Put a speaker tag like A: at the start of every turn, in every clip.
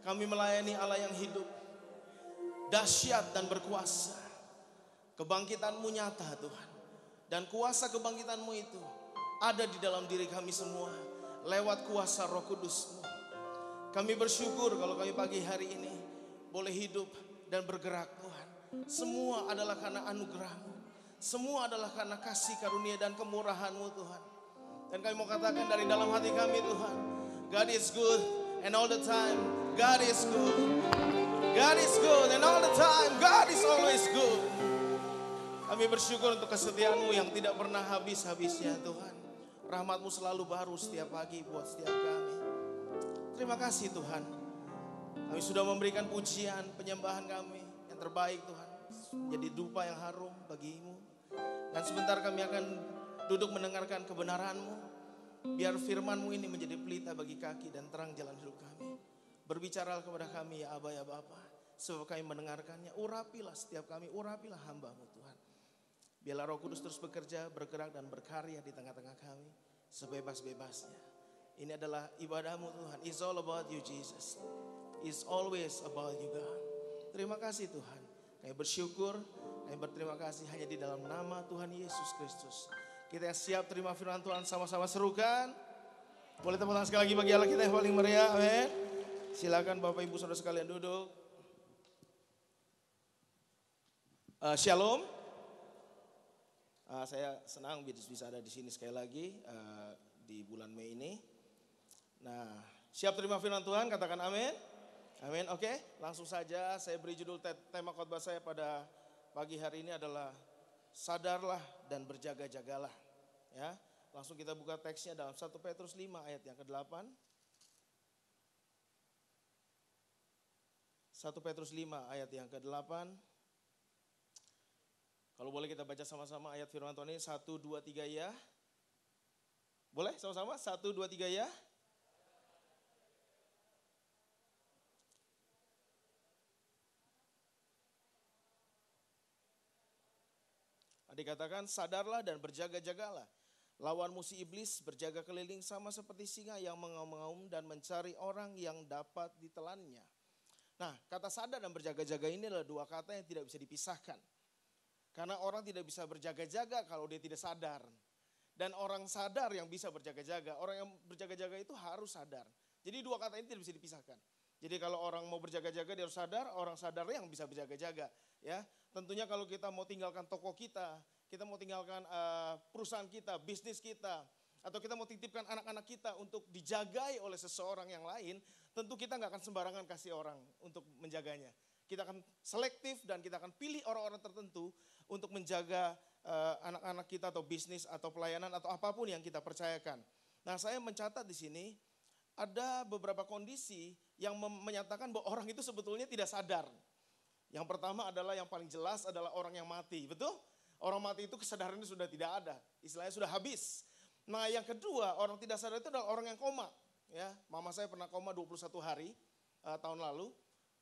A: Kami melayani Allah yang hidup, dahsyat dan berkuasa. Kebangkitan-Mu nyata Tuhan. Dan kuasa kebangkitan-Mu itu ada di dalam diri kami semua lewat kuasa Roh Kudus-Mu. Kami bersyukur kalau kami pagi hari ini boleh hidup dan bergerak Tuhan. Semua adalah karena anugerah-Mu. Semua adalah karena kasih karunia dan kemurahan-Mu Tuhan. Dan kami mau katakan dari dalam hati kami Tuhan, God is good and all the time God is good. God is good and all the time God is always good. Kami bersyukur untuk kesetiaan-Mu yang tidak pernah habis-habisnya Tuhan. Rahmat-Mu selalu baru setiap pagi buat setiap kami. Terima kasih Tuhan. Kami sudah memberikan pujian, penyembahan kami yang terbaik Tuhan. Jadi dupa yang harum bagi-Mu. Dan sebentar kami akan duduk mendengarkan kebenaran-Mu. Biar firman-Mu ini menjadi pelita bagi kaki dan terang jalan hidup kami. Berbicara kepada kami ya Aba ya Bapa. Sebab kami mendengarkannya. Urapilah setiap kami, urapilah hamba-Mu Tuhan. Biarlah Roh Kudus terus bekerja, bergerak dan berkarya di tengah-tengah kami. Sebebas-bebasnya. Ini adalah ibadah-Mu Tuhan. It's all about You Jesus. It's always about You God. Terima kasih Tuhan. Kami bersyukur, kami berterima kasih hanya di dalam nama Tuhan Yesus Kristus. Kita yang siap terima firman Tuhan sama-sama serukan. Boleh tepuk tangan sekali lagi bagi Allah kita yang paling meriah. Amin. Silakan Bapak Ibu Saudara sekalian duduk. Shalom. Saya senang bisa ada di sini sekali lagi di bulan Mei ini. Nah, siap terima firman Tuhan, katakan amin. Amin, oke. Langsung saja saya beri judul tema khotbah saya pada pagi hari ini adalah sadarlah dan berjaga-jagalah. Ya, langsung kita buka teksnya dalam 1 Petrus 5 ayat yang ke-8. 1 Petrus 5 ayat yang ke-8. Kalau boleh kita baca sama-sama ayat firman Tuhan ini 1, 2, 3 ya. Boleh sama-sama 1, 2, 3 ya. Dikatakan sadarlah dan berjaga-jagalah. Lawan musuh iblis berjaga keliling sama seperti singa yang mengaum-ngaum dan mencari orang yang dapat ditelannya. Nah, kata sadar dan berjaga-jaga ini adalah dua kata yang tidak bisa dipisahkan. Karena orang tidak bisa berjaga-jaga kalau dia tidak sadar. Dan orang sadar yang bisa berjaga-jaga. Orang yang berjaga-jaga itu harus sadar. Jadi dua kata ini tidak bisa dipisahkan. Jadi kalau orang mau berjaga-jaga dia harus sadar, orang sadar yang bisa berjaga-jaga. Ya, tentunya kalau kita mau tinggalkan toko kita mau tinggalkan perusahaan kita, bisnis kita, atau kita mau titipkan anak-anak kita untuk dijagai oleh seseorang yang lain, tentu kita nggak akan sembarangan kasih orang untuk menjaganya. Kita akan selektif dan kita akan pilih orang-orang tertentu untuk menjaga anak-anak kita atau bisnis atau pelayanan atau apapun yang kita percayakan. Nah, saya mencatat di sini ada beberapa kondisi yang menyatakan bahwa orang itu sebetulnya tidak sadar. Yang pertama adalah yang paling jelas adalah orang yang mati, betul? Orang mati itu kesadarannya sudah tidak ada, istilahnya sudah habis. Nah, yang kedua, orang tidak sadar itu adalah orang yang koma. Ya, mama saya pernah koma 21 hari tahun lalu.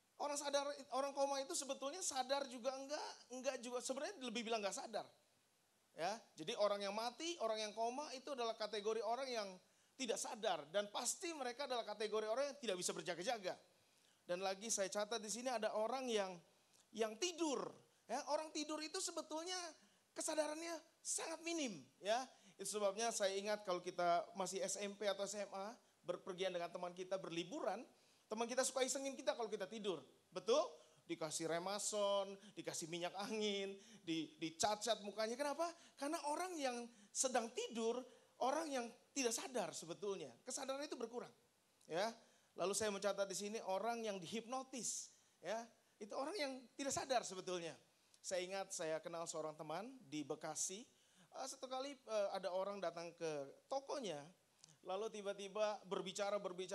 A: Orang koma itu sebetulnya sadar juga enggak juga, sebenarnya lebih bilang enggak sadar. Ya, jadi orang yang mati, orang yang koma itu adalah kategori orang yang tidak sadar dan pasti mereka adalah kategori orang yang tidak bisa berjaga-jaga. Dan lagi saya catat di sini ada orang yang tidur. Ya, orang tidur itu sebetulnya kesadarannya sangat minim. Ya, itu sebabnya saya ingat kalau kita masih SMP atau SMA berpergian dengan teman kita berliburan, teman kita suka isengin kita kalau kita tidur, betul? Dikasih remason, dikasih minyak angin, dicat-cat mukanya. Kenapa? Karena orang yang sedang tidur, orang yang tidak sadar sebetulnya, kesadaran itu berkurang. Ya, lalu saya mencatat di sini orang yang dihipnotis, ya, itu orang yang tidak sadar sebetulnya. Saya ingat saya kenal seorang teman di Bekasi. Satu kali ada orang datang ke tokonya, lalu tiba-tiba berbicara,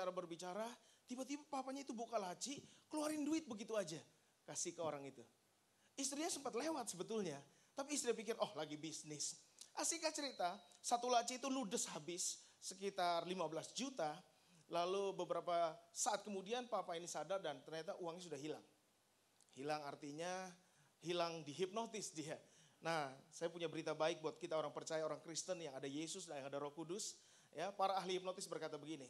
A: tiba-tiba papanya itu buka laci, keluarin duit begitu aja, kasih ke orang itu. Istrinya sempat lewat sebetulnya, tapi istri pikir, oh lagi bisnis. Singkat cerita, satu laci itu ludes habis, sekitar 15 juta. Lalu beberapa saat kemudian papa ini sadar dan ternyata uangnya sudah hilang. Hilang artinya hilang dihipnotis dia. Nah, saya punya berita baik buat kita orang percaya, orang Kristen yang ada Yesus dan yang ada Roh Kudus. Ya, para ahli hipnotis berkata begini,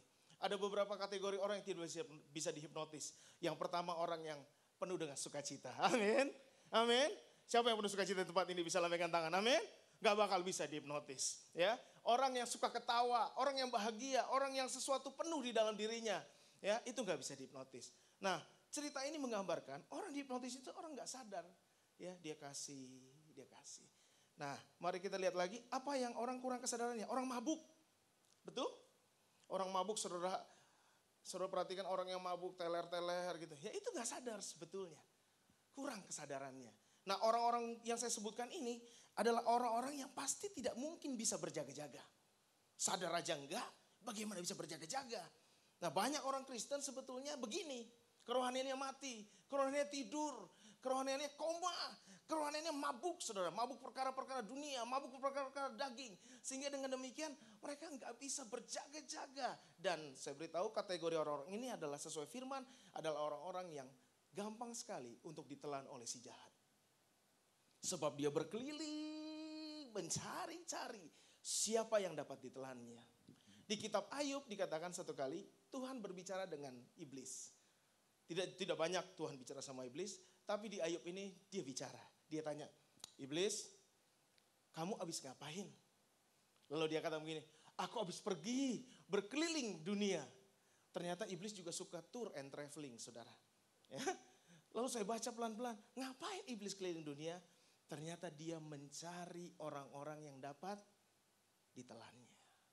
A: Ada beberapa kategori orang yang tidak bisa dihipnotis. Yang pertama orang yang penuh dengan sukacita. Amin. Amin. Siapa yang penuh sukacita di tempat ini bisa lambaikan tangan? Amin. Gak bakal bisa dihipnotis. Ya, orang yang suka ketawa, orang yang bahagia, orang yang sesuatu penuh di dalam dirinya. Ya, itu gak bisa dihipnotis. Nah, cerita ini menggambarkan orang dihipnotis itu orang gak sadar. Ya, dia kasih. Nah, mari kita lihat lagi apa yang orang kurang kesadarannya. Orang mabuk. Betul? Orang mabuk, saudara perhatikan orang yang mabuk teler-teler gitu. Ya itu gak sadar sebetulnya. Kurang kesadarannya. Nah, orang-orang yang saya sebutkan ini adalah orang-orang yang pasti tidak mungkin bisa berjaga-jaga. Sadar aja enggak, bagaimana bisa berjaga-jaga. Nah, banyak orang Kristen sebetulnya begini. Kerohaniannya mati, kerohaniannya tidur, kerohaniannya koma, kerohaniannya mabuk, saudara. Mabuk perkara-perkara dunia, mabuk perkara-perkara daging. Sehingga dengan demikian mereka nggak bisa berjaga-jaga. Dan saya beritahu kategori orang-orang ini adalah sesuai firman, adalah orang-orang yang gampang sekali untuk ditelan oleh si jahat. Sebab dia berkeliling mencari-cari siapa yang dapat ditelannya. Di kitab Ayub dikatakan satu kali Tuhan berbicara dengan iblis. Tidak banyak Tuhan bicara sama iblis, tapi di Ayub ini dia bicara. Dia tanya, iblis, kamu habis ngapain? Lalu dia kata begini, aku habis pergi berkeliling dunia. Ternyata iblis juga suka tour and traveling, saudara. Ya. Lalu saya baca pelan-pelan, ngapain iblis keliling dunia? Ternyata dia mencari orang-orang yang dapat ditelannya.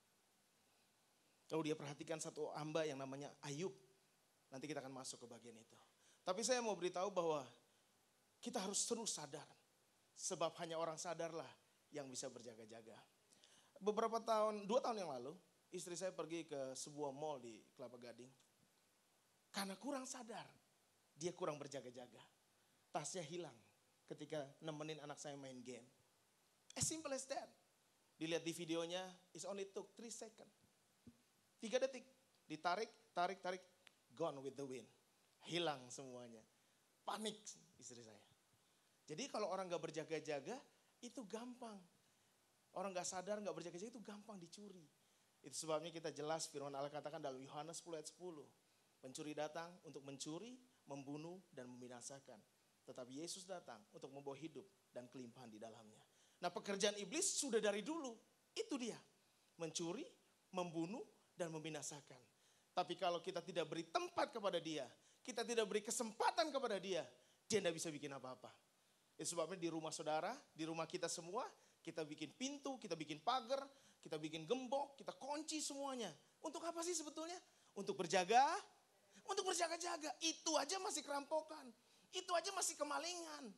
A: Lalu dia perhatikan satu hamba yang namanya Ayub. Nanti kita akan masuk ke bagian itu. Tapi saya mau beritahu bahwa kita harus terus sadar. Sebab hanya orang sadarlah yang bisa berjaga-jaga. Beberapa tahun, 2 tahun yang lalu, istri saya pergi ke sebuah mall di Kelapa Gading. Karena kurang sadar, dia kurang berjaga-jaga. Tasnya hilang ketika nemenin anak saya main game. As simple as that. Dilihat di videonya, it only took 3 seconds. 3 detik, ditarik, tarik, gone with the wind. Hilang semuanya. Panik istri saya. Jadi kalau orang gak berjaga-jaga, itu gampang. Orang gak sadar, gak berjaga-jaga itu gampang dicuri. Itu sebabnya kita jelas firman Allah katakan dalam Yohanes 10 ayat 10. Pencuri datang untuk mencuri, membunuh, dan membinasakan. Tetapi Yesus datang untuk membawa hidup dan kelimpahan di dalamnya. Nah, pekerjaan iblis sudah dari dulu. Itu dia. Mencuri, membunuh, dan membinasakan. Tapi kalau kita tidak beri tempat kepada dia, kita tidak beri kesempatan kepada dia tidak bisa bikin apa-apa. Itu sebabnya di rumah saudara, di rumah kita semua, kita bikin pintu, kita bikin pagar, kita bikin gembok, kita kunci semuanya. Untuk apa sih sebetulnya? Untuk berjaga-jaga. Itu aja masih kerampokan. Itu aja masih kemalingan.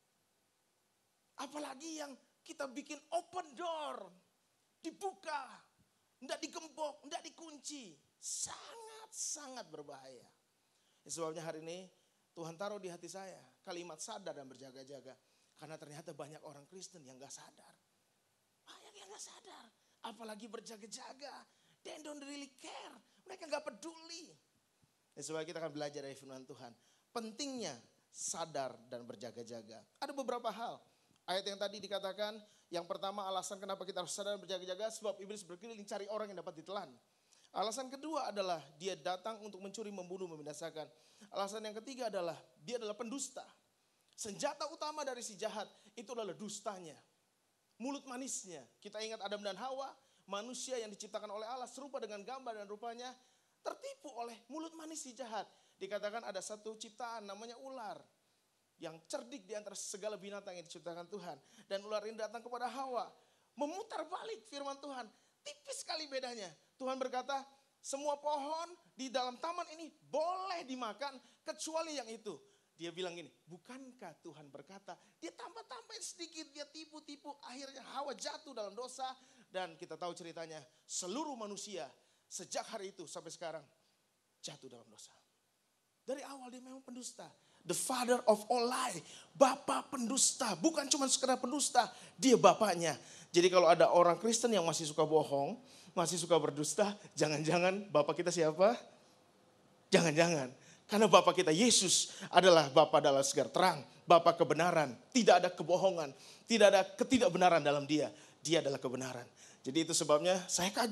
A: Apalagi yang kita bikin open door. Dibuka. Enggak digembok, enggak dikunci. Sangat berbahaya. Sebabnya hari ini Tuhan taruh di hati saya kalimat sadar dan berjaga-jaga. Karena ternyata banyak orang Kristen yang gak sadar. Banyak yang gak sadar. Apalagi berjaga-jaga. They don't really care. Mereka gak peduli. Sebab kita akan belajar dari firman Tuhan. Pentingnya sadar dan berjaga-jaga. Ada beberapa hal. Ayat yang tadi dikatakan, yang pertama alasan kenapa kita harus sadar dan berjaga-jaga, sebab iblis berkeliling cari orang yang dapat ditelan. Alasan kedua adalah dia datang untuk mencuri, membunuh, membinasakan. Alasan yang ketiga adalah dia adalah pendusta. Senjata utama dari si jahat itu adalah dustanya. Mulut manisnya. Kita ingat Adam dan Hawa, manusia yang diciptakan oleh Allah serupa dengan gambar dan rupanya, tertipu oleh mulut manis si jahat. Dikatakan ada satu ciptaan namanya ular. Yang cerdik di antara segala binatang yang diciptakan Tuhan. Dan ular ini datang kepada Hawa. Memutar balik firman Tuhan. Tipis sekali bedanya. Tuhan berkata, semua pohon di dalam taman ini boleh dimakan kecuali yang itu. Dia bilang gini, bukankah Tuhan berkata, dia tambah-tambahin sedikit, dia tipu-tipu. Akhirnya Hawa jatuh dalam dosa. Dan kita tahu ceritanya, seluruh manusia sejak hari itu sampai sekarang jatuh dalam dosa. Dari awal dia memang pendusta. The father of all lie. Bapa pendusta. Bukan cuma sekedar pendusta. Dia bapaknya. Jadi kalau ada orang Kristen yang masih suka bohong. Masih suka berdusta. Jangan-jangan bapak kita siapa? Jangan-jangan. Karena bapak kita Yesus adalah Bapa dalam segala terang. Bapa kebenaran. Tidak ada kebohongan. Tidak ada ketidakbenaran dalam dia. Dia adalah kebenaran. Jadi itu sebabnya saya kaget.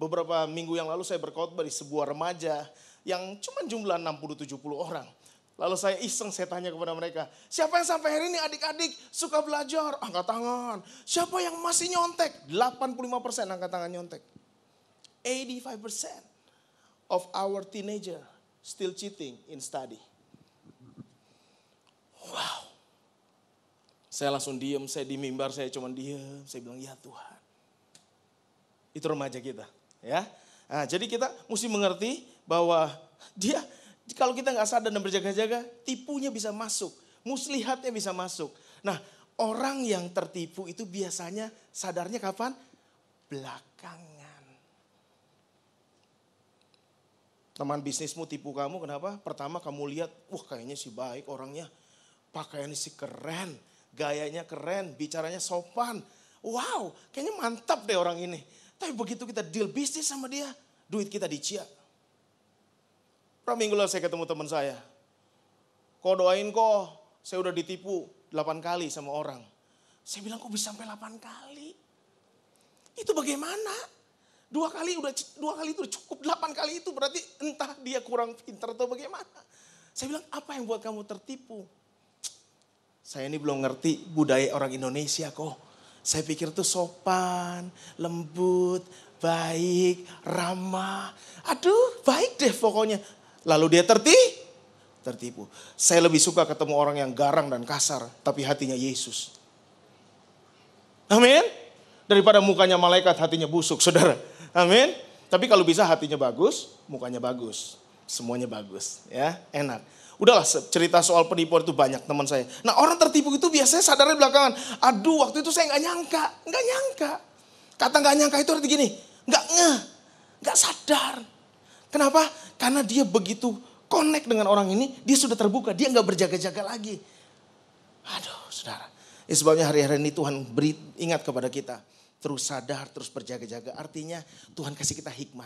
A: beberapa minggu yang lalu saya berkhotbah di sebuah remaja yang cuma jumlah 60-70 orang. Lalu saya iseng, saya tanya kepada mereka, siapa yang sampai hari ini adik-adik suka belajar? Angkat tangan. Siapa yang masih nyontek? 85% angkat tangan nyontek. 85% of our teenager still cheating in study. Wow. Saya langsung diem, saya di mimbar, saya cuma diem. Saya bilang, ya Tuhan. Itu remaja kita. Ya. Nah, jadi kita mesti mengerti bahwa dia, kalau kita nggak sadar dan berjaga-jaga, tipunya bisa masuk. Muslihatnya bisa masuk. Nah, orang yang tertipu itu biasanya sadarnya kapan? Belakangan. Teman bisnismu tipu kamu, kenapa? Pertama kamu lihat, wah kayaknya sih baik orangnya. Pakaiannya sih keren, gayanya keren, bicaranya sopan. Wow, kayaknya mantap deh orang ini. Tapi begitu kita deal bisnis sama dia, duit kita diciak. Berapa minggu lalu saya ketemu teman saya. Kok doain kok, saya udah ditipu 8 kali sama orang. Saya bilang kok bisa sampai 8 kali? Itu bagaimana? 2 kali itu cukup, 8 kali itu berarti entah dia kurang pintar atau bagaimana. Saya bilang apa yang buat kamu tertipu? Saya ini belum ngerti budaya orang Indonesia kok. Saya pikir tuh sopan, lembut, baik, ramah. Aduh baik deh pokoknya. Lalu dia tertipu. Saya lebih suka ketemu orang yang garang dan kasar, tapi hatinya Yesus. Amin. Daripada mukanya malaikat, hatinya busuk, saudara. Amin. Tapi kalau bisa hatinya bagus, mukanya bagus. Semuanya bagus, ya enak. Udahlah cerita soal penipuan itu banyak teman saya. Nah orang tertipu itu biasanya sadarnya belakangan. Aduh waktu itu saya nggak nyangka. Kata nggak nyangka itu arti gini, nggak sadar. Kenapa? Karena dia begitu connect dengan orang ini, dia sudah terbuka, dia nggak berjaga-jaga lagi. Aduh, saudara. Ini sebabnya hari-hari ini Tuhan beri ingat kepada kita, terus sadar, terus berjaga-jaga. Artinya Tuhan kasih kita hikmat.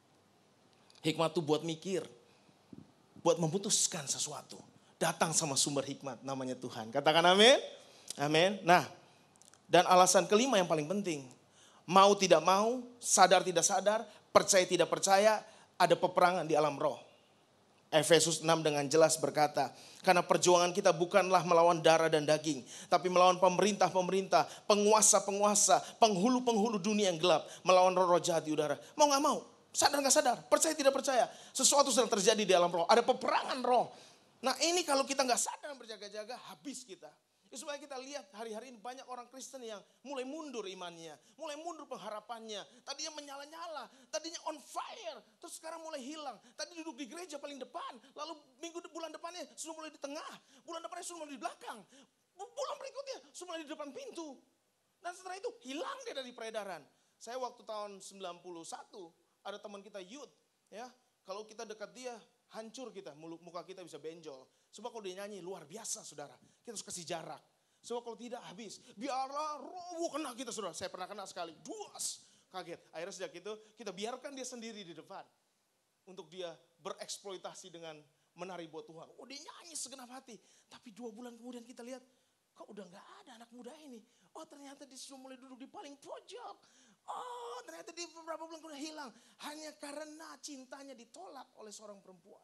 A: Hikmat itu buat mikir, buat memutuskan sesuatu. Datang sama sumber hikmat, namanya Tuhan. Katakan amin. Amin. Nah, dan alasan kelima yang paling penting, mau tidak mau, sadar tidak sadar, percaya tidak percaya, ada peperangan di alam roh. Efesus 6 dengan jelas berkata, karena perjuangan kita bukanlah melawan darah dan daging, tapi melawan pemerintah-pemerintah, penguasa-penguasa, penghulu-penghulu dunia yang gelap, melawan roh-roh jahat di udara. Mau gak mau, sadar gak sadar, percaya tidak percaya, sesuatu sedang terjadi di alam roh, ada peperangan roh. Nah ini kalau kita gak sadar berjaga-jaga, habis kita. Supaya kita lihat hari-hari ini banyak orang Kristen yang mulai mundur imannya, mulai mundur pengharapannya. Tadinya menyala-nyala, tadinya on fire, terus sekarang mulai hilang. Tadi duduk di gereja paling depan, lalu bulan depannya sudah mulai di tengah, bulan depannya sudah mulai di belakang, bulan berikutnya sudah mulai di depan pintu. Dan setelah itu hilang dia dari peredaran. Saya waktu tahun 91 ada teman kita youth, ya kalau kita dekat dia hancur kita, muka kita bisa benjol. Sebab kalau dia nyanyi luar biasa saudara, kita harus kasih jarak. Sebab kalau tidak habis, biarlah roh kena kita saudara. Saya pernah kena sekali, duas, kaget. Akhirnya sejak itu kita biarkan dia sendiri di depan. Untuk dia bereksploitasi dengan menari buat Tuhan. Oh dia nyanyi segenap hati. Tapi 2 bulan kemudian kita lihat, kok udah gak ada anak muda ini. Oh ternyata dia sudah mulai duduk di paling pojok. Oh ternyata dia beberapa bulan kemudian hilang. Hanya karena cintanya ditolak oleh seorang perempuan.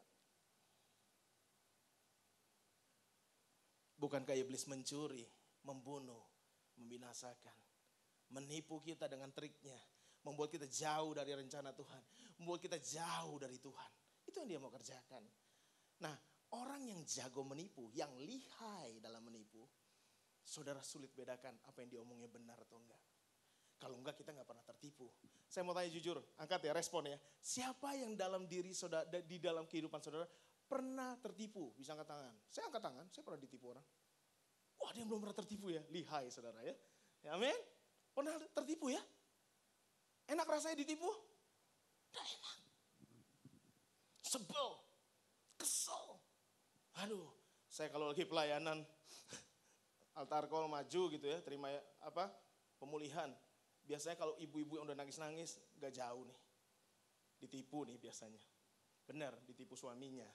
A: Bukankah iblis mencuri, membunuh, membinasakan, menipu kita dengan triknya, membuat kita jauh dari rencana Tuhan, membuat kita jauh dari Tuhan. Itu yang dia mau kerjakan. Nah, orang yang jago menipu, yang lihai dalam menipu, saudara sulit bedakan apa yang diomongnya benar atau enggak. Kalau enggak kita enggak pernah tertipu. Saya mau tanya jujur, angkat ya respon ya. Siapa yang dalam diri saudara, di dalam kehidupan saudara pernah tertipu? Bisa angkat tangan. Saya angkat tangan, saya pernah ditipu orang. Wah dia belum pernah tertipu ya, lihai saudara ya. Ya amin. Pernah tertipu ya? Enak rasanya ditipu? Nggak enak. Sebel, kesel. Aduh, saya kalau lagi pelayanan, altar call maju gitu ya, terima pemulihan. Biasanya kalau ibu-ibu yang udah nangis-nangis, gak jauh nih. Ditipu nih biasanya. Benar, ditipu suaminya.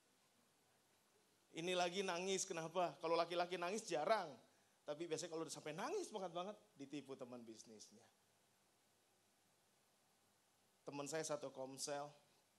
A: Ini lagi nangis, kenapa? Kalau laki-laki nangis jarang. Tapi biasanya kalau udah sampai nangis banget-banget, ditipu teman bisnisnya. teman saya satu komsel.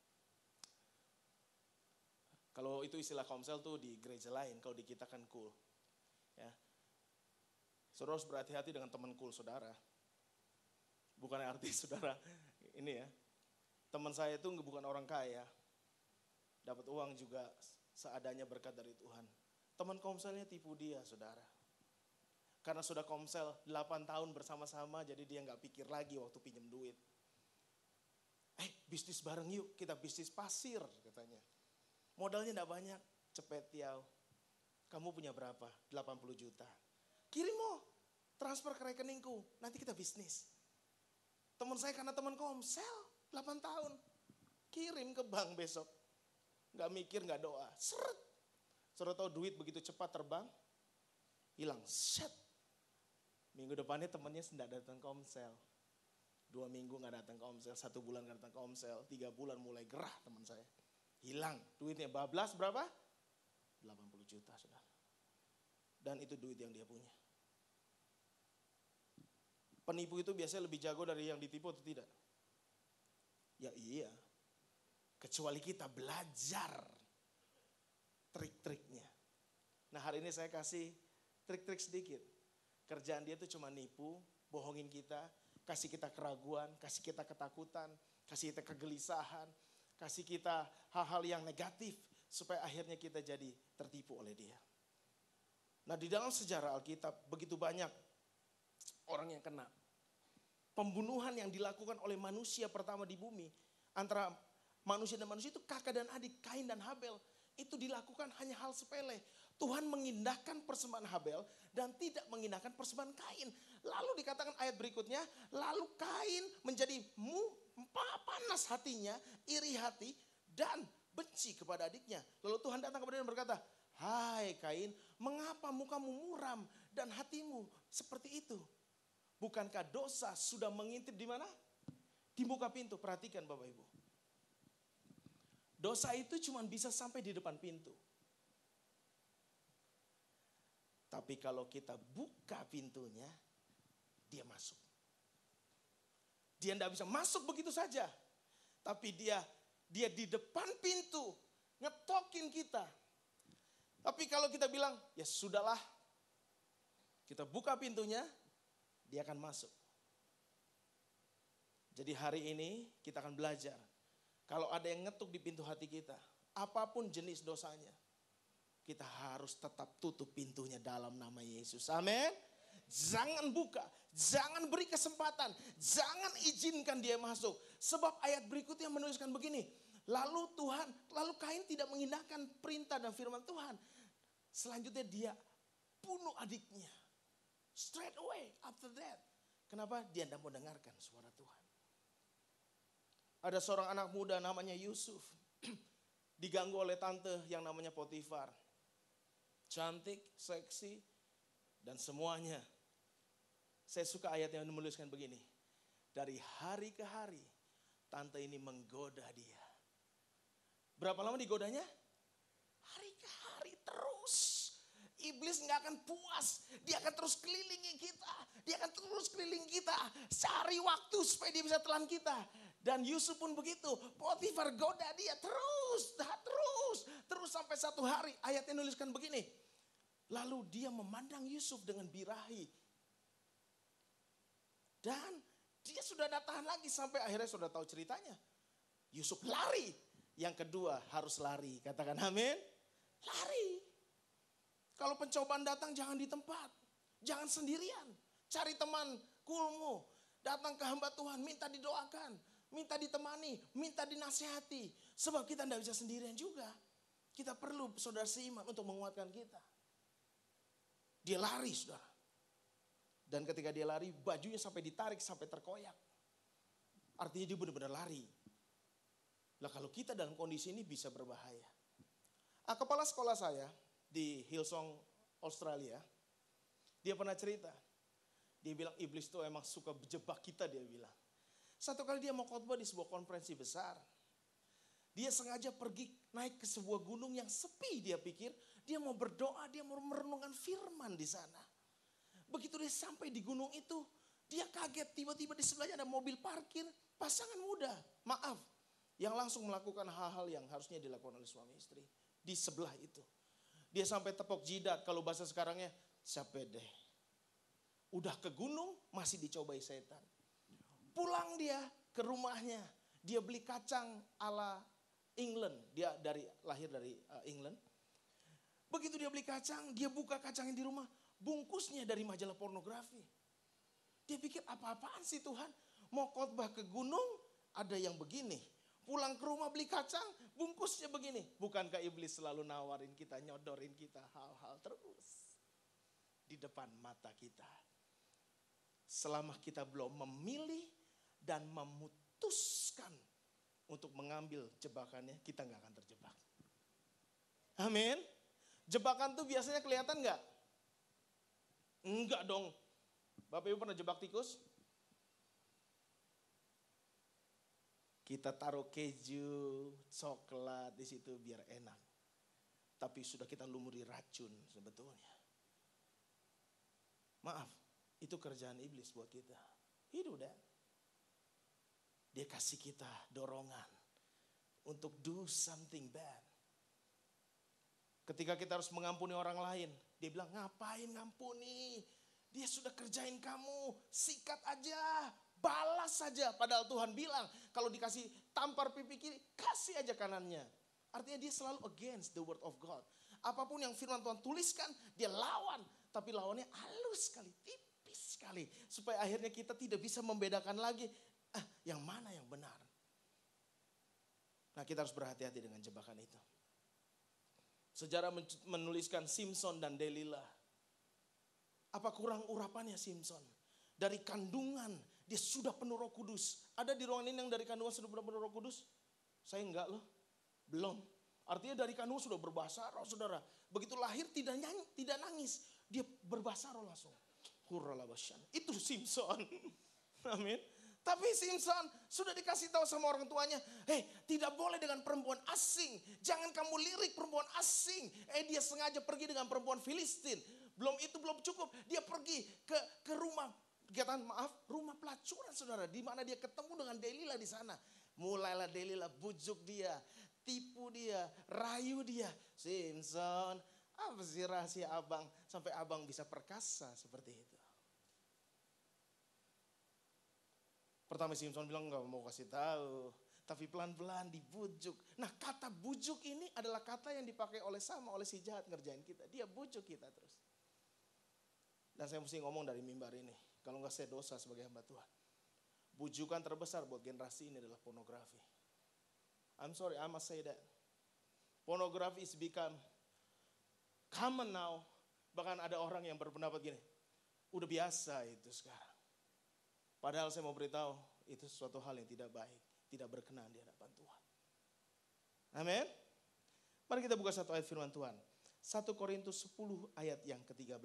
A: Kalau itu istilah komsel tuh di gereja lain, kalau di kita kan cool. Ya. Saudara harus berhati-hati dengan teman cool saudara. Bukan arti saudara ini ya. Teman saya itu bukan orang kaya. Dapat uang juga seadanya berkat dari Tuhan. Teman komselnya tipu dia saudara. Karena sudah komsel 8 tahun bersama-sama, jadi dia gak pikir lagi waktu pinjam duit. Bisnis bareng yuk, kita bisnis pasir katanya. Modalnya gak banyak, cepet Tiau. Kamu punya berapa? 80 juta. Kirim mau, transfer ke rekeningku, nanti kita bisnis. Teman saya karena teman komsel, 8 tahun. Kirim ke bank besok. Gak mikir, gak doa. Seret. Saudara tahu duit begitu cepat terbang, hilang. Set. Minggu depannya temannya tidak datang komsel. 2 minggu gak datang komsel, 1 bulan gak datang komsel, 3 bulan mulai gerah teman saya. Hilang. Duitnya bablas berapa? 80 juta saudara. Dan itu duit yang dia punya. Penipu itu biasanya lebih jago dari yang ditipu atau tidak? Ya iya. Kecuali kita belajar trik-triknya. Nah hari ini saya kasih trik-trik sedikit. Kerjaan dia itu cuma nipu, bohongin kita, kasih kita keraguan, kasih kita ketakutan, kasih kita kegelisahan, kasih kita hal-hal yang negatif supaya akhirnya kita jadi tertipu oleh dia. Nah di dalam sejarah Alkitab begitu banyak orang yang kena. Pembunuhan yang dilakukan oleh manusia pertama di bumi antara manusia dan manusia itu kakak dan adik, Kain dan Habel. Itu dilakukan hanya hal sepele. Tuhan mengindahkan persembahan Habel dan tidak mengindahkan persembahan Kain. Lalu dikatakan ayat berikutnya, lalu Kain menjadi panas hatinya, iri hati dan benci kepada adiknya. Lalu Tuhan datang kepada dia dan berkata, hai Kain, mengapa mukamu muram dan hatimu seperti itu? Bukankah dosa sudah mengintip di mana? Di muka pintu. Perhatikan Bapak Ibu. Dosa itu cuma bisa sampai di depan pintu. Tapi kalau kita buka pintunya, dia masuk. Dia tidak bisa masuk begitu saja. Tapi dia di depan pintu, ngetokin kita. Tapi kalau kita bilang, ya sudahlah, kita buka pintunya, dia akan masuk. Jadi hari ini kita akan belajar. Kalau ada yang ngetuk di pintu hati kita, apapun jenis dosanya, kita harus tetap tutup pintunya dalam nama Yesus. Amin. Jangan buka, jangan beri kesempatan, jangan izinkan dia masuk. Sebab ayat berikutnya menuliskan begini. Lalu Kain tidak mengindahkan perintah dan firman Tuhan. Selanjutnya dia bunuh adiknya. Straight away after that. Kenapa? Dia tidak mau dengarkan suara Tuhan. Ada seorang anak muda namanya Yusuf. Diganggu oleh tante yang namanya Potifar. Cantik, seksi, dan semuanya. Saya suka ayat yang menuliskan begini. Dari hari ke hari, tante ini menggoda dia. Berapa lama digodanya? Hari ke hari terus. Iblis nggak akan puas. Dia akan terus kelilingi kita. Cari waktu supaya dia bisa telan kita. Dan Yusuf pun begitu. Potifar goda dia terus sampai satu hari. Ayatnya nuliskan begini. Lalu dia memandang Yusuf dengan birahi. Dan dia sudah tidak tahan lagi sampai akhirnya sudah tahu ceritanya. Yusuf lari. Yang kedua harus lari. Katakan amin. Lari. Kalau pencobaan datang jangan di tempat. Jangan sendirian. Cari teman kulmu. Datang ke hamba Tuhan. Minta didoakan. Minta ditemani. Minta dinasihati. Sebab kita tidak bisa sendirian juga. Kita perlu saudara seiman untuk menguatkan kita. Dia lari saudara. Dan ketika dia lari bajunya sampai ditarik sampai terkoyak. Artinya dia benar-benar lari. Lah kalau kita dalam kondisi ini bisa berbahaya. Kepala sekolah saya di Hillsong Australia, dia pernah cerita. Dia bilang iblis itu emang suka berjebak kita dia bilang. Satu kali dia mau khotbah di sebuah konferensi besar. Dia sengaja pergi naik ke sebuah gunung yang sepi dia pikir. Dia mau berdoa, dia mau merenungkan firman di sana. Begitu dia sampai di gunung itu, dia kaget tiba-tiba di sebelahnya ada mobil parkir. pasangan muda, maaf, yang langsung melakukan hal-hal yang harusnya dilakukan oleh suami istri. Di sebelah itu. Dia sampai tepok jidat, kalau bahasa sekarangnya, capek deh. Udah ke gunung, masih dicobai setan. Pulang dia ke rumahnya, dia beli kacang ala England. Dia lahir dari England. Begitu dia beli kacang, dia buka kacangnya di rumah, bungkusnya dari majalah pornografi. Dia pikir apa-apaan sih Tuhan? Mau khotbah ke gunung, ada yang begini. Pulang ke rumah beli kacang, bungkusnya begini. Bukankah iblis selalu nawarin kita, nyodorin kita hal-hal terus di depan mata kita. Selama kita belum memilih dan memutuskan untuk mengambil jebakannya, kita gak akan terjebak. Amin. Jebakan tuh biasanya kelihatan gak? Enggak dong. Bapak Ibu pernah jebak tikus? Kita taruh keju, coklat di situ biar enak. Tapi sudah kita lumuri racun sebetulnya. Maaf, itu kerjaan iblis buat kita. He do that. Dia kasih kita dorongan untuk do something bad. Ketika kita harus mengampuni orang lain, dia bilang ngapain ngampuni? Dia sudah kerjain kamu, sikat aja. Balas saja, padahal Tuhan bilang kalau dikasih tampar pipi kiri, kasih aja kanannya. Artinya dia selalu against the word of God. Apapun yang firman Tuhan tuliskan, dia lawan. Tapi lawannya halus sekali, tipis sekali. Supaya akhirnya kita tidak bisa membedakan lagi, yang mana yang benar. Nah, kita harus berhati-hati dengan jebakan itu. Sejarah menuliskan Simpson dan Delilah. Apa kurang urapannya Simpson? Dari kandungan dia sudah penuh Roh Kudus. Ada di ruangan ini yang dari kandungan sudah penuh Roh Kudus? Saya enggak loh. Belum. Artinya dari kandungan sudah berbahasa roh saudara. Begitu lahir tidak nangis. Dia berbahasa roh langsung. Hurralabasyan. Itu Simpson. Amin. Tapi Simpson sudah dikasih tahu sama orang tuanya. Tidak boleh dengan perempuan asing. Jangan kamu lirik perempuan asing. Dia sengaja pergi dengan perempuan Filistin. Belum cukup. Dia pergi ke rumah. Rumah pelacuran saudara. Di mana dia ketemu dengan Delilah di sana. Mulailah Delilah bujuk dia. Tipu dia. Rayu dia. Simpson, apa sih rahasia abang? Sampai abang bisa perkasa seperti itu. Pertama Simpson bilang gak mau kasih tahu. Tapi pelan-pelan dibujuk. Nah kata bujuk ini adalah kata yang dipakai oleh si jahat ngerjain kita. Dia bujuk kita terus. Dan saya mesti ngomong dari mimbar ini. Kalau enggak saya dosa sebagai hamba Tuhan. Bujukan terbesar buat generasi ini adalah pornografi. I'm sorry, I must say that. Pornografi is become common now. Bahkan ada orang yang berpendapat gini. Udah biasa itu sekarang. Padahal saya mau beritahu, itu suatu hal yang tidak baik. Tidak berkenan di hadapan Tuhan. Amin. Mari kita buka satu ayat firman Tuhan. 1 Korintus 10 ayat yang ke-13.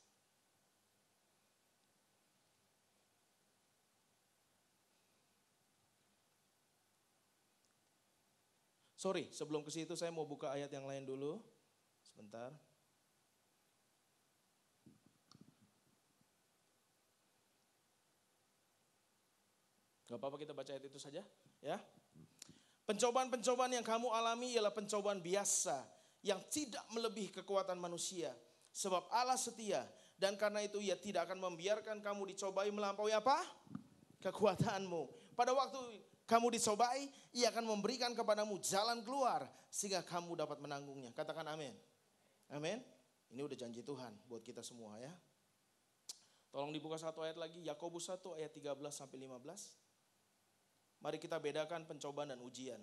A: Sorry, sebelum ke situ saya mau buka ayat yang lain dulu. Sebentar. Gak apa-apa kita baca ayat itu saja. Ya. Pencobaan-pencobaan yang kamu alami ialah pencobaan biasa. Yang tidak melebihi kekuatan manusia. Sebab Allah setia. Dan karena itu ia tidak akan membiarkan kamu dicobai melampaui apa? Kekuatanmu. Pada waktu kamu dicobai, ia akan memberikan kepadamu jalan keluar sehingga kamu dapat menanggungnya. Katakan amin. Amin. Ini udah janji Tuhan buat kita semua ya. Tolong dibuka satu ayat lagi, Yakobus 1 ayat 13 sampai 15. Mari kita bedakan pencobaan dan ujian.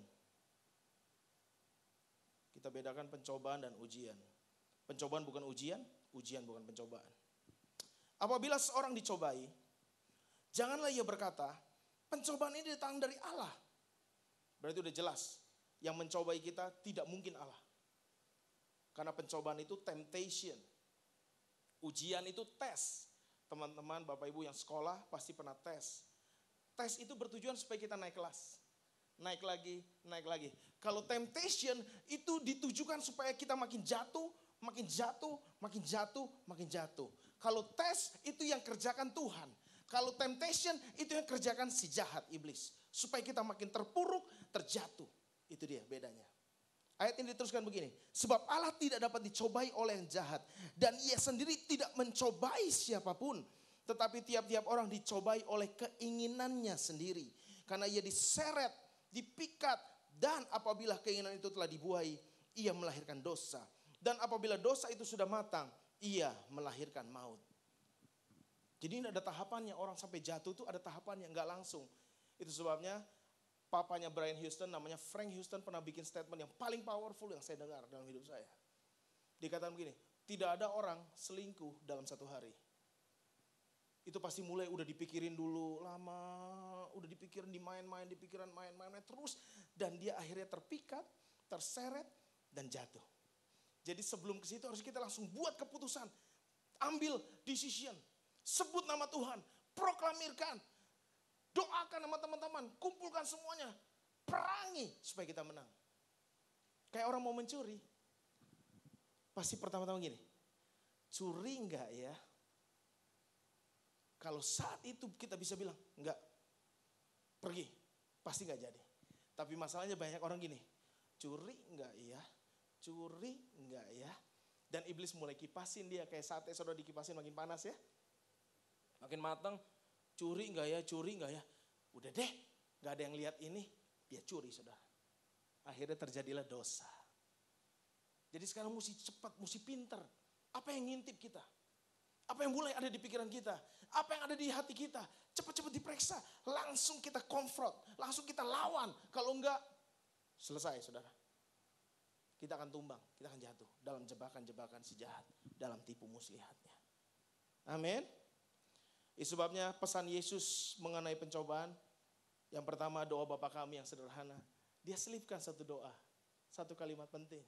A: Kita bedakan pencobaan dan ujian. Pencobaan bukan ujian, ujian bukan pencobaan. Apabila seorang dicobai, janganlah ia berkata, pencobaan ini datang dari Allah. Berarti udah jelas. Yang mencobai kita tidak mungkin Allah. Karena pencobaan itu temptation. Ujian itu tes. Teman-teman, Bapak Ibu yang sekolah pasti pernah tes. Tes itu bertujuan supaya kita naik kelas. Naik lagi, naik lagi. Kalau temptation itu ditujukan supaya kita makin jatuh, makin jatuh, makin jatuh, makin jatuh. Kalau tes itu yang kerjakan Tuhan. Kalau temptation itu yang kerjakan si jahat iblis. Supaya kita makin terpuruk, terjatuh. Itu dia bedanya. Ayat ini diteruskan begini. Sebab Allah tidak dapat dicobai oleh yang jahat. Dan ia sendiri tidak mencobai siapapun. Tetapi tiap-tiap orang dicobai oleh keinginannya sendiri. Karena ia diseret, dipikat. Dan apabila keinginan itu telah dibuai, ia melahirkan dosa. Dan apabila dosa itu sudah matang, ia melahirkan maut. Jadi ini ada tahapannya, orang sampai jatuh itu ada tahapannya, nggak langsung. Itu sebabnya papanya Brian Houston, namanya Frank Houston, pernah bikin statement yang paling powerful yang saya dengar dalam hidup saya. Dikatakan begini, tidak ada orang selingkuh dalam satu hari. Itu pasti mulai udah dipikirin dulu lama, udah dipikirin dimain-main, dipikiran main-main terus. Dan dia akhirnya terpikat, terseret, dan jatuh. Jadi sebelum ke situ harus kita langsung buat keputusan. Ambil decision. Sebut nama Tuhan, proklamirkan, doakan sama teman-teman, kumpulkan semuanya, perangi supaya kita menang. Kayak orang mau mencuri, pasti pertama-tama gini, curi enggak ya? Kalau saat itu kita bisa bilang, enggak, pergi, pasti enggak jadi. Tapi masalahnya banyak orang gini, curi enggak ya? Curi enggak ya? Dan iblis mulai kipasin dia, kayak sate saudara dikipasin makin panas ya. Makin matang, curi enggak ya, curi enggak ya. Udah deh, enggak ada yang lihat ini, dia curi saudara. Akhirnya terjadilah dosa. Jadi sekarang mesti cepat, mesti pinter. Apa yang ngintip kita? Apa yang mulai ada di pikiran kita? Apa yang ada di hati kita? Cepat-cepat diperiksa, langsung kita konfront, langsung kita lawan. Kalau enggak, selesai saudara. Kita akan tumbang, kita akan jatuh dalam jebakan-jebakan si jahat, dalam tipu muslihatnya. Amin. Itu sebabnya pesan Yesus mengenai pencobaan. Yang pertama doa Bapa kami yang sederhana. Dia selipkan satu doa, satu kalimat penting.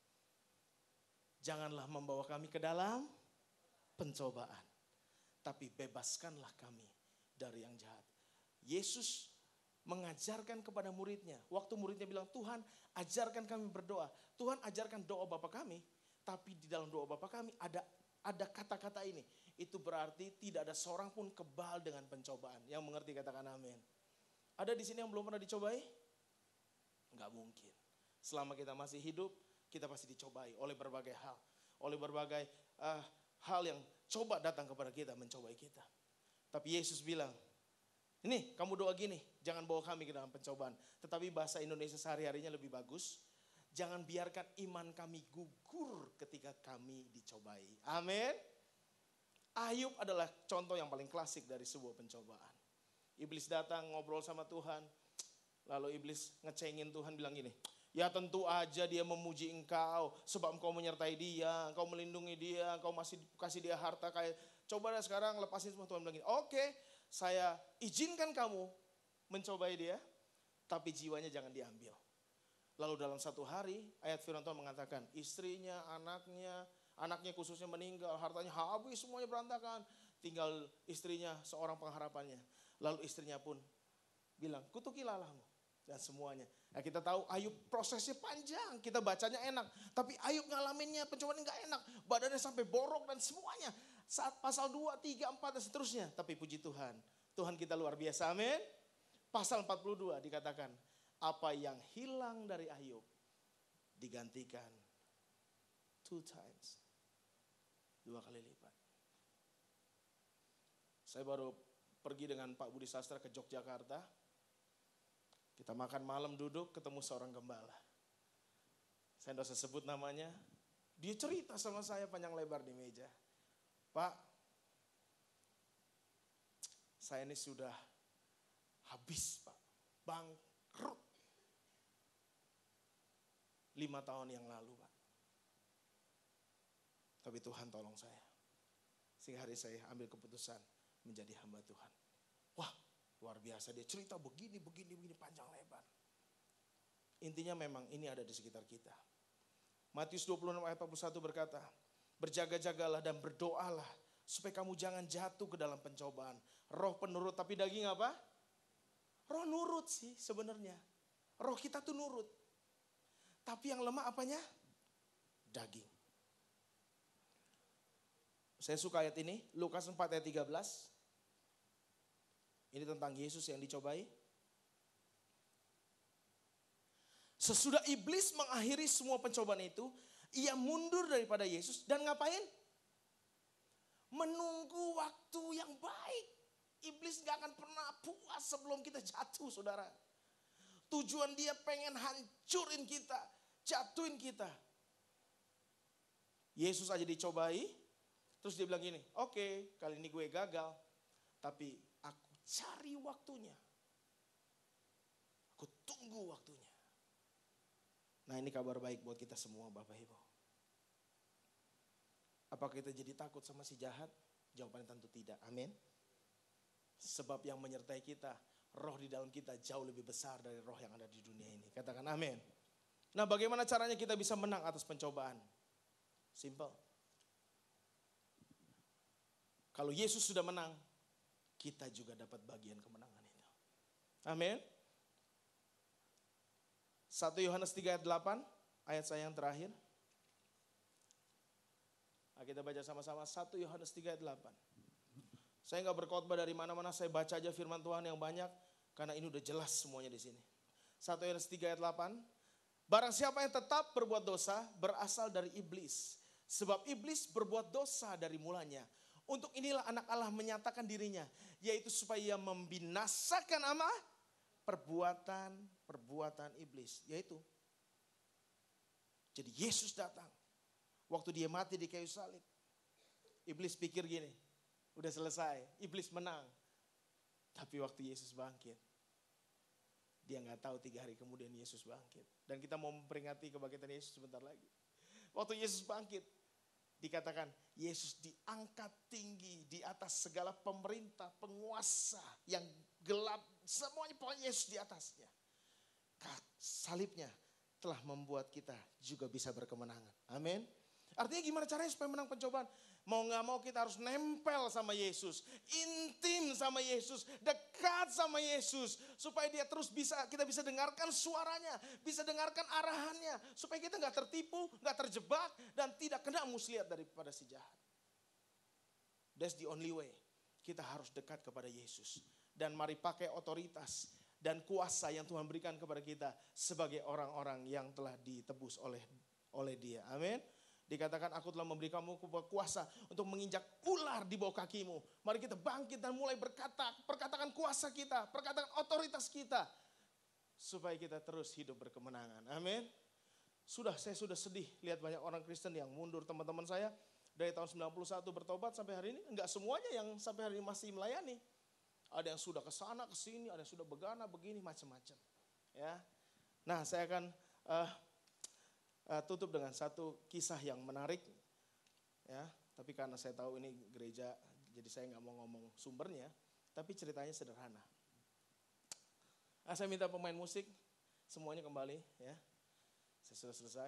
A: Janganlah membawa kami ke dalam pencobaan. Tapi bebaskanlah kami dari yang jahat. Yesus mengajarkan kepada muridnya. Waktu muridnya bilang, Tuhan ajarkan kami berdoa. Tuhan ajarkan doa Bapa kami. Tapi di dalam doa Bapa kami ada kata-kata ini. Itu berarti tidak ada seorang pun kebal dengan pencobaan. Yang mengerti katakan amin. Ada di sini yang belum pernah dicobai? Enggak mungkin. Selama kita masih hidup, kita pasti dicobai oleh berbagai hal. Oleh berbagai hal yang coba datang kepada kita, mencobai kita. Tapi Yesus bilang, ini kamu doa gini, jangan bawa kami ke dalam pencobaan. Tetapi bahasa Indonesia sehari-harinya lebih bagus. Jangan biarkan iman kami gugur ketika kami dicobai. Amin. Ayub adalah contoh yang paling klasik dari sebuah pencobaan. Iblis datang ngobrol sama Tuhan. Lalu iblis ngecengin Tuhan bilang gini. Ya tentu aja dia memuji engkau. Sebab engkau menyertai dia. Engkau melindungi dia. Engkau masih kasih dia harta kayak. Coba dah sekarang lepasin semua. Tuhan bilang gini. Oke, saya izinkan kamu mencobai dia. Tapi jiwanya jangan diambil. Lalu dalam satu hari ayat firman Tuhan mengatakan. Istrinya, anaknya khususnya meninggal, hartanya habis, semuanya berantakan. Tinggal istrinya, seorang pengharapannya. Lalu istrinya pun bilang, kutukilah Allahmu. Dan semuanya. Nah kita tahu Ayub prosesnya panjang, kita bacanya enak. Tapi Ayub ngalaminnya pencobaan enggak enak. Badannya sampai borok dan semuanya. Saat pasal 2, 3, 4 dan seterusnya. Tapi puji Tuhan, Tuhan kita luar biasa, amin. Pasal 42 dikatakan, apa yang hilang dari Ayub digantikan 2 times. 2 kali lipat. Saya baru pergi dengan Pak Budi Sastra ke Yogyakarta. Kita makan malam duduk ketemu seorang gembala. Saya tidak usah sebut namanya. Dia cerita sama saya panjang lebar di meja. Pak, saya ini sudah habis Pak. Bangkrut. 5 tahun yang lalu Pak. Tapi Tuhan tolong saya. Sehingga hari saya ambil keputusan menjadi hamba Tuhan. Wah, luar biasa. Dia cerita begini panjang lebar. Intinya memang ini ada di sekitar kita. Matius 26 ayat 41 berkata, berjaga-jagalah dan berdoalah supaya kamu jangan jatuh ke dalam pencobaan. Roh penurut tapi daging apa? Roh nurut sih sebenarnya. Roh kita tuh nurut. Tapi yang lemah apanya? Daging. Saya suka ayat ini, Lukas 4 ayat 13. Ini tentang Yesus yang dicobai. Sesudah iblis mengakhiri semua pencobaan itu, ia mundur daripada Yesus dan ngapain? Menunggu waktu yang baik. Iblis gak akan pernah puas sebelum kita jatuh, saudara. Tujuan dia pengen hancurin kita, jatuhin kita. Yesus aja dicobai, terus dia bilang gini, oke, kali ini gue gagal, tapi aku cari waktunya. Aku tunggu waktunya. Nah, ini kabar baik buat kita semua, Bapak Ibu. Apakah kita jadi takut sama si jahat? Jawabannya tentu tidak. Amin. Sebab yang menyertai kita, roh di dalam kita jauh lebih besar dari roh yang ada di dunia ini. Katakan amin. Nah, bagaimana caranya kita bisa menang atas pencobaan? Simple. Kalau Yesus sudah menang, kita juga dapat bagian kemenangan itu. Amin. 1 Yohanes 3 ayat 8, ayat saya yang terakhir. Nah, kita baca sama-sama 1 Yohanes 3 ayat 8. Saya nggak berkhotbah dari mana-mana, saya baca aja firman Tuhan yang banyak, karena ini udah jelas semuanya di sini. 1 Yohanes 3 ayat 8. Barang siapa yang tetap berbuat dosa, berasal dari iblis. Sebab iblis berbuat dosa dari mulanya. Untuk inilah anak Allah menyatakan dirinya, yaitu supaya ia membinasakan apa? Perbuatan iblis. Yaitu, jadi Yesus datang. Waktu dia mati di kayu salib. Iblis pikir gini, udah selesai, iblis menang. Tapi waktu Yesus bangkit, dia gak tahu 3 hari kemudian Yesus bangkit. Dan kita mau memperingati kebangkitan Yesus sebentar lagi. Waktu Yesus bangkit, dikatakan Yesus diangkat tinggi di atas segala pemerintah, penguasa yang gelap. Semuanya pokoknya Yesus di atasnya. Salibnya telah membuat kita juga bisa berkemenangan. Amin. Artinya gimana caranya supaya menang pencobaan? Mau gak mau kita harus nempel sama Yesus. Intim sama Yesus. Dekat sama Yesus. Supaya dia terus kita bisa dengarkan suaranya. Bisa dengarkan arahannya. Supaya kita gak tertipu, gak terjebak. Dan tidak kena muslihat daripada si jahat. That's the only way. Kita harus dekat kepada Yesus. Dan mari pakai otoritas dan kuasa yang Tuhan berikan kepada kita. Sebagai orang-orang yang telah ditebus oleh dia. Amin. Dikatakan aku telah memberi kamu kuasa untuk menginjak ular di bawah kakimu. Mari kita bangkit dan mulai berkata, perkatakan kuasa kita, perkatakan otoritas kita. Supaya kita terus hidup berkemenangan. Amin. Saya sudah sedih lihat banyak orang Kristen yang mundur. Teman-teman saya dari tahun 91 bertobat sampai hari ini. Enggak semuanya yang sampai hari ini masih melayani. Ada yang sudah ke sana, ke sini, ada yang sudah begana, begini, macam-macam. Ya. Nah, saya akan tutup dengan satu kisah yang menarik, ya. Tapi karena saya tahu ini gereja, jadi saya nggak mau ngomong sumbernya. Tapi ceritanya sederhana. Saya minta pemain musik semuanya kembali, ya. Saya sudah selesai.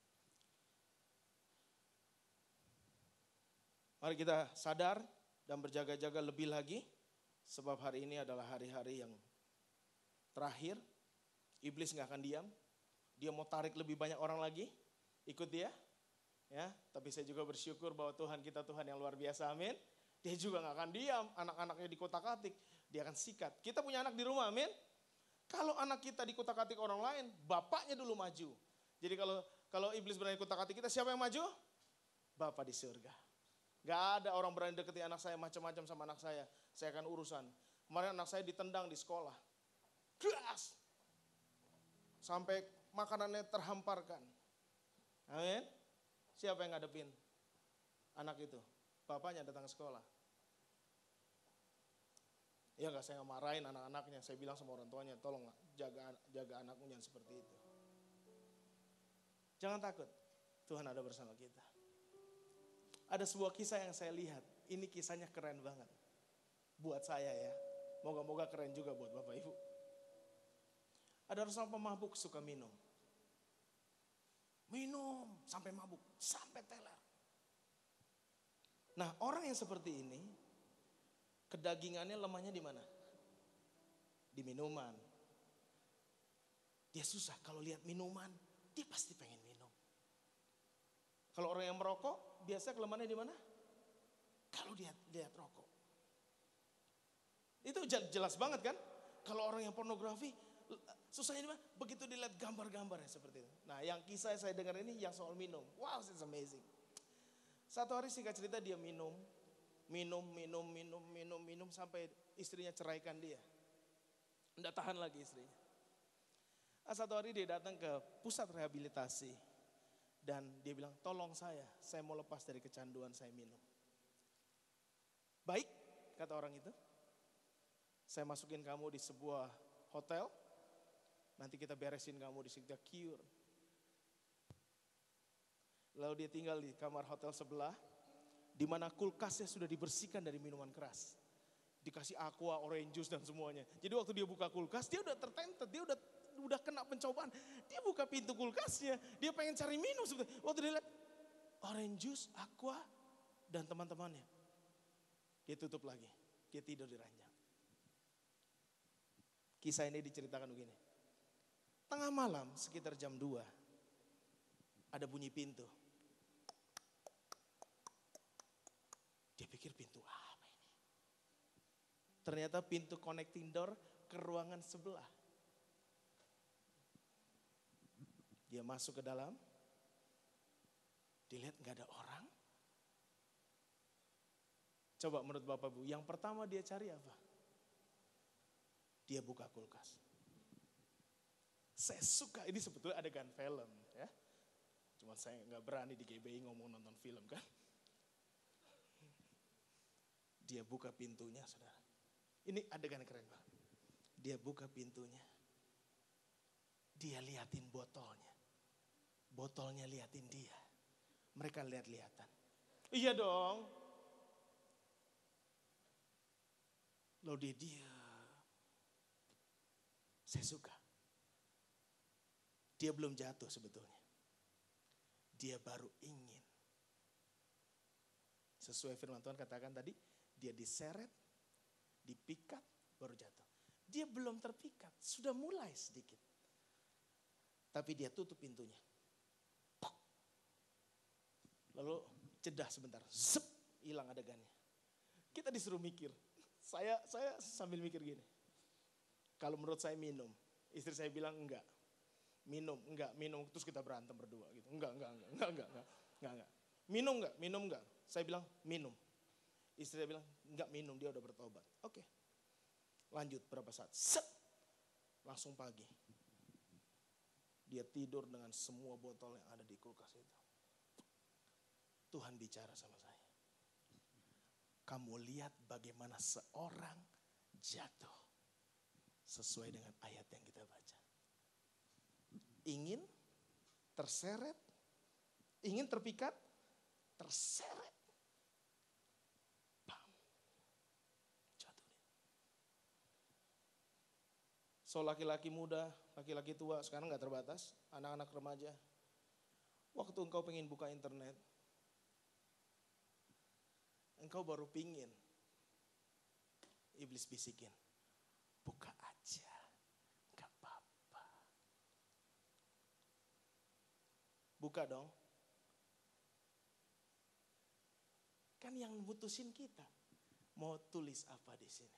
A: Mari kita sadar dan berjaga-jaga lebih lagi, sebab hari ini adalah hari-hari yang terakhir. Iblis nggak akan diam. Dia mau tarik lebih banyak orang lagi, ikut dia. Ya, tapi saya juga bersyukur bahwa Tuhan kita Tuhan yang luar biasa, amin. Dia juga gak akan diam, anak-anaknya dikotak-katik, dia akan sikat. Kita punya anak di rumah, amin. Kalau anak kita dikotak-katik orang lain, bapaknya dulu maju. Jadi kalau iblis berani kotak-katik kita, siapa yang maju? Bapak di surga. Gak ada orang berani deketi anak saya macam-macam sama anak saya akan urusan. Kemarin anak saya ditendang di sekolah. Gas! Sampai makanannya terhamparkan. Amin. Siapa yang ngadepin anak itu? Bapaknya datang ke sekolah. Ya enggak, saya nggak marahin anak-anaknya. Saya bilang sama orang tuanya, tolong jaga anakmu jangan seperti itu. Jangan takut, Tuhan ada bersama kita. Ada sebuah kisah yang saya lihat. Ini kisahnya keren banget. Buat saya ya. Moga-moga keren juga buat Bapak Ibu. Ada seorang pemabuk suka minum. Minum sampai mabuk, sampai teler. Nah, orang yang seperti ini, kedagingannya lemahnya di mana? Di minuman. Dia susah kalau lihat minuman, dia pasti pengen minum. Kalau orang yang merokok, biasa kelemahannya di mana? Kalau dia lihat rokok. Itu jelas banget kan? Kalau orang yang pornografi, susah ini mah begitu dilihat gambar-gambarnya seperti itu. Nah yang kisah saya dengar ini yang soal minum. Wow, it's amazing. Satu hari singkat cerita dia minum sampai istrinya ceraikan dia. Tidak tahan lagi istrinya. Satu hari dia datang ke pusat rehabilitasi dan dia bilang, tolong saya mau lepas dari kecanduan saya minum. Baik, kata orang itu. Saya masukin kamu di sebuah hotel, nanti kita beresin kamu di situ, cure. Lalu dia tinggal di kamar hotel sebelah, di mana kulkasnya sudah dibersihkan dari minuman keras. Dikasih aqua, orange juice dan semuanya. Jadi waktu dia buka kulkas, dia udah tertentet, dia udah kena pencobaan. Dia buka pintu kulkasnya, dia pengen cari minum. Waktu dia lihat orange juice, aqua, dan teman-temannya. Dia tutup lagi, dia tidur di ranjang. Kisah ini diceritakan begini. Tengah malam sekitar jam 2, ada bunyi pintu. Dia pikir pintu apa ini? Ternyata pintu connecting door ke ruangan sebelah. Dia masuk ke dalam, dilihat gak ada orang. Coba menurut Bapak Ibu, yang pertama dia cari apa? Dia buka kulkas. Saya suka, ini sebetulnya adegan film ya. Cuma saya gak berani di GBI ngomong nonton film kan. Dia buka pintunya saudara. Ini adegan keren banget. Dia buka pintunya. Dia liatin botolnya. Botolnya liatin dia. Mereka lihat-lihatan. Iya dong. Lalu dia. Saya suka. Dia belum jatuh sebetulnya. Dia baru ingin. Sesuai firman Tuhan katakan tadi, dia diseret, dipikat, baru jatuh. Dia belum terpikat, sudah mulai sedikit. Tapi dia tutup pintunya. Lalu jeda sebentar, zep, hilang adegannya. Kita disuruh mikir. Saya sambil mikir gini. Kalau menurut saya minum, istri saya bilang enggak. Minum. Terus kita berantem berdua gitu. Enggak. Minum enggak. Saya bilang minum. Istri saya bilang enggak minum, dia udah bertobat. Oke. Lanjut berapa saat. Set. Langsung pagi. Dia tidur dengan semua botol yang ada di kulkas itu. Tuhan bicara sama saya. Kamu lihat bagaimana seorang jatuh. Sesuai dengan ayat yang kita baca. Ingin terseret, ingin terpikat, terseret. Bam. Jatuh dia. So laki-laki muda, laki-laki tua, sekarang gak terbatas. Anak-anak remaja. Waktu engkau pengen buka internet, engkau baru pingin. Iblis bisikin. Buka aja, gak apa-apa. Buka dong. Kan yang mutusin kita. Mau tulis apa di sini?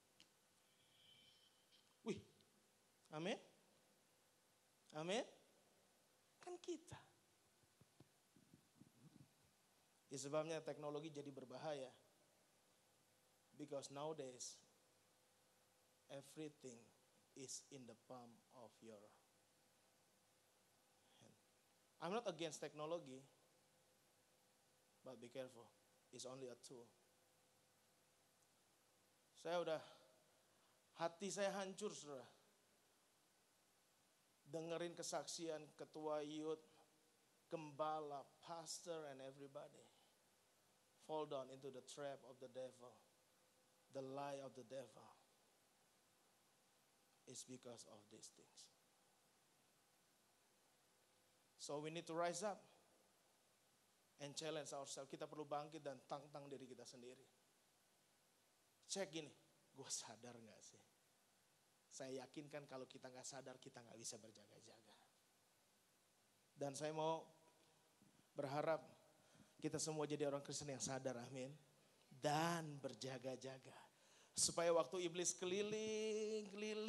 A: Wih, amin. Amin. Kan kita. Ya sebabnya teknologi jadi berbahaya. Because nowadays, everything is in the palm of your hand. I'm not against technology, but be careful. It's only a tool. Hati saya hancur saudara. Dengerin kesaksian ketua youth, gembala, pastor and everybody. Fall down into the trap of the devil. The lie of the devil. It's because of these things. So we need to rise up and challenge ourselves. Kita perlu bangkit dan tantang diri kita sendiri. Cek gini, gue sadar gak sih? Saya yakinkan kalau kita gak sadar, kita gak bisa berjaga-jaga. Dan saya mau berharap kita semua jadi orang Kristen yang sadar, amin. Dan berjaga-jaga. Supaya waktu iblis keliling,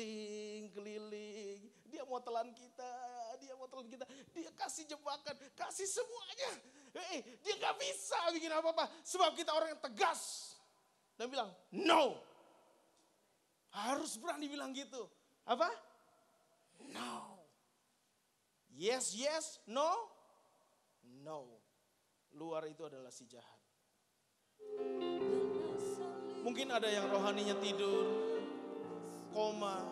A: dia mau telan kita, dia kasih jebakan, kasih semuanya. Dia gak bisa bikin apa-apa, sebab kita orang yang tegas. Dan bilang, no. Harus berani bilang gitu. Apa? No. Yes, yes, no, no. Luar itu adalah si jahat. Mungkin ada yang rohaninya tidur, koma,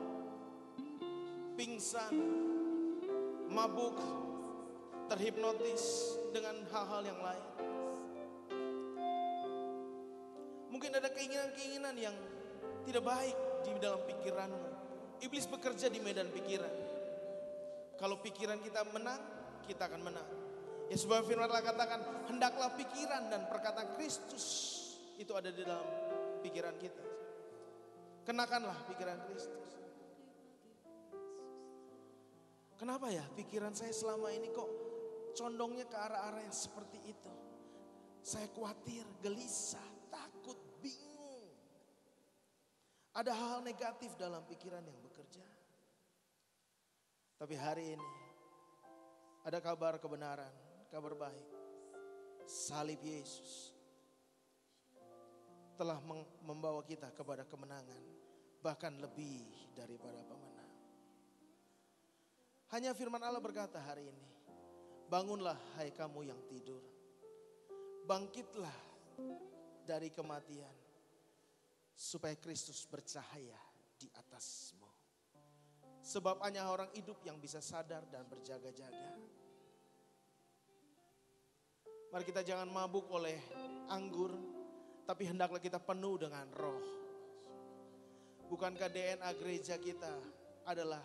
A: pingsan, mabuk, terhipnotis dengan hal-hal yang lain. Mungkin ada keinginan-keinginan yang tidak baik di dalam pikiranmu. Iblis bekerja di medan pikiran. Kalau pikiran kita menang, kita akan menang. Ya sebab firman Allah katakan, hendaklah pikiran dan perkataan Kristus itu ada di dalam pikiran kita. Kenakanlah pikiran Kristus. Kenapa ya pikiran saya selama ini kok condongnya ke arah-arah yang seperti itu? Saya khawatir, gelisah, takut, bingung. Ada hal negatif dalam pikiran yang bekerja. Tapi hari ini ada kabar kebenaran, kabar baik. Salib Yesus telah membawa kita kepada kemenangan, bahkan lebih daripada pemenang. Hanya firman Allah berkata hari ini, bangunlah hai kamu yang tidur, bangkitlah dari kematian, supaya Kristus bercahaya di atasmu. Sebab hanya orang hidup yang bisa sadar dan berjaga-jaga. Mari kita jangan mabuk oleh anggur, tapi hendaklah kita penuh dengan roh. Bukankah DNA gereja kita adalah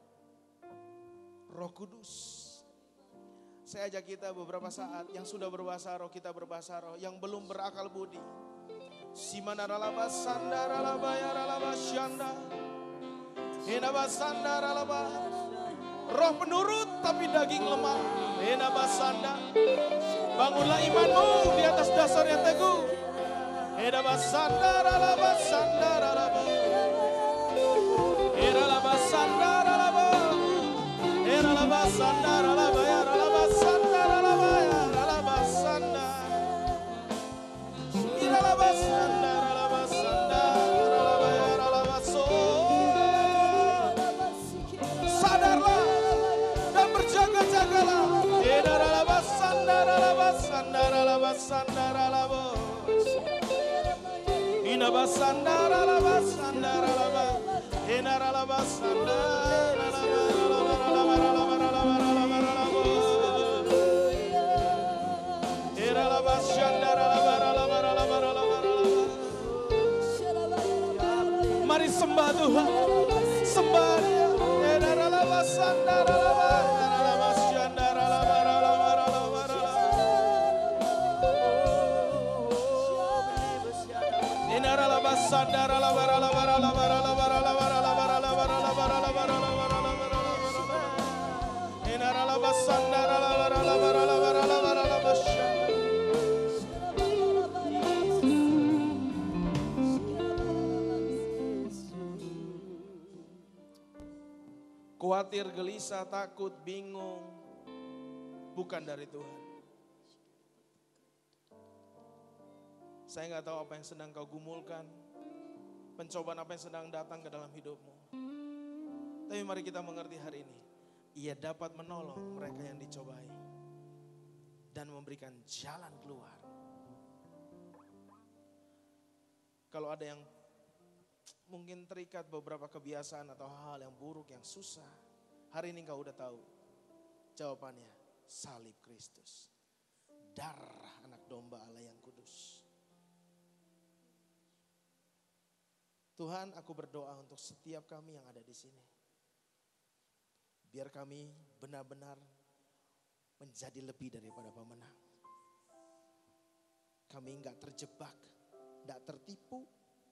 A: Roh Kudus? Saya ajak kita beberapa saat, yang sudah berbahasa roh kita berbahasa roh, yang belum berakal budi. Simanaralaba sandaralaba yaralaba syanda. Enaba sandaralaba. Roh penurut tapi daging lemah. Enaba sanda. Bangunlah imanmu di atas dasar yang teguh. Enaba sandaralaba sandaralaba. Eralaba sandaralaba. Eralaba sandaralaba yaralaba sandaralaba yaralaba sanda. Iralaba sandaralaba sandaralaba yaralaba so. Sadarlah dan berjaga-jagalah. Eralaba sandaralaba sandaralaba sandaralaba. Inaba sandaralaba sandaralaba. Enaralaba sandaralaba. Mari sembah Tuhan, sembah Dia. Khawatir, gelisah, takut, bingung, bukan dari Tuhan. Saya nggak tahu apa yang sedang kau gumulkan, pencobaan apa yang sedang datang ke dalam hidupmu. Tapi mari kita mengerti hari ini, Ia dapat menolong mereka yang dicobai dan memberikan jalan keluar. Kalau ada yang mungkin terikat beberapa kebiasaan atau hal yang buruk, yang susah, hari ini kau udah tahu jawabannya, salib Kristus, darah anak domba Allah yang kudus. Tuhan, aku berdoa untuk setiap kami yang ada di sini. Biar kami benar-benar menjadi lebih daripada pemenang. Kami enggak terjebak, enggak tertipu,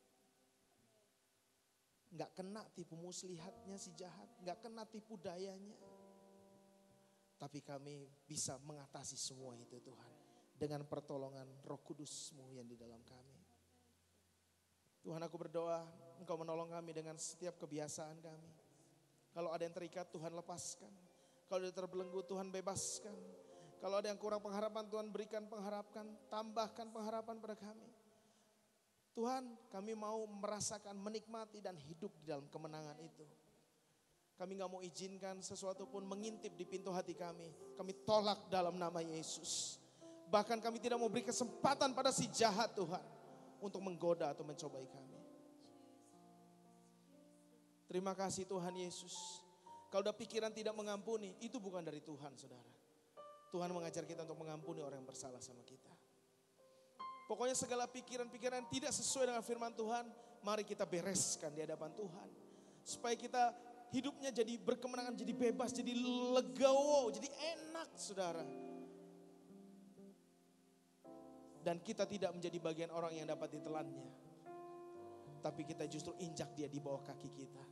A: enggak kena tipu muslihatnya si jahat, enggak kena tipu dayanya. Tapi kami bisa mengatasi semua itu Tuhan, dengan pertolongan Roh Kudus-Mu yang di dalam kami. Tuhan, aku berdoa Engkau menolong kami dengan setiap kebiasaan kami. Kalau ada yang terikat, Tuhan lepaskan. Kalau ada yang terbelenggu, Tuhan bebaskan. Kalau ada yang kurang pengharapan, Tuhan berikan pengharapan, tambahkan pengharapan pada kami. Tuhan, kami mau merasakan, menikmati dan hidup di dalam kemenangan itu. Kami gak mau izinkan sesuatu pun mengintip di pintu hati kami. Kami tolak dalam nama Yesus. Bahkan kami tidak mau beri kesempatan pada si jahat Tuhan untuk menggoda atau mencobai kami. Terima kasih Tuhan Yesus. Kalau ada pikiran tidak mengampuni, itu bukan dari Tuhan saudara. Tuhan mengajar kita untuk mengampuni orang yang bersalah sama kita. Pokoknya segala pikiran-pikiran yang tidak sesuai dengan firman Tuhan, mari kita bereskan di hadapan Tuhan. Supaya kita hidupnya jadi berkemenangan, jadi bebas, jadi legowo, jadi enak saudara. Dan kita tidak menjadi bagian orang yang dapat ditelannya. Tapi kita justru injak dia di bawah kaki kita.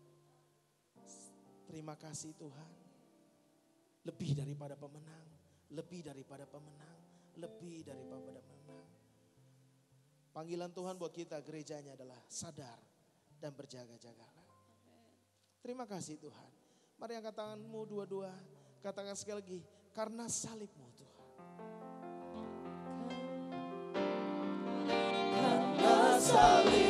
A: Terima kasih Tuhan. Lebih daripada pemenang, lebih daripada pemenang, lebih daripada pemenang. Panggilan Tuhan buat kita gerejanya adalah sadar dan berjaga-jagalah. Terima kasih Tuhan. Mari angkat tanganmu dua-dua. Katakan sekali lagi, karena salibmu Tuhan.
B: Karena salib